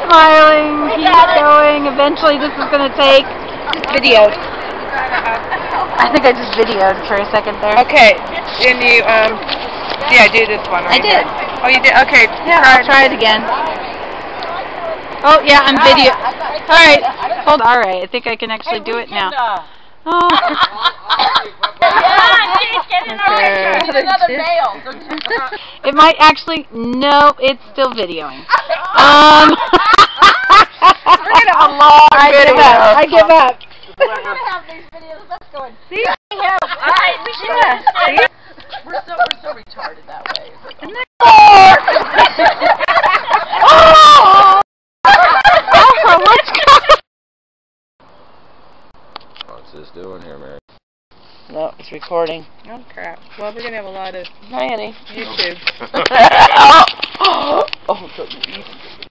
smiling. He's going. Eventually, this is going to take. Videoed. I think I just videoed for a second there. Okay. Then you, yeah, do this one. Right? I did. Oh, you did? Okay. Yeah, I'll try it again. Oh, yeah, I'm video. Alright. Hold on. Alright, I think I can actually do it now. Oh. It might actually. No, it's still videoing. We're going to have a long video. I give up. We're going to have these videos. Let's go and see. Alright, we should. Yeah. We're so retarded that way. Oh! What's going? What's this doing here, Mary? No, it's recording. Oh, crap. Well, we're going to have a lot of Hi, honey. YouTube. Oh,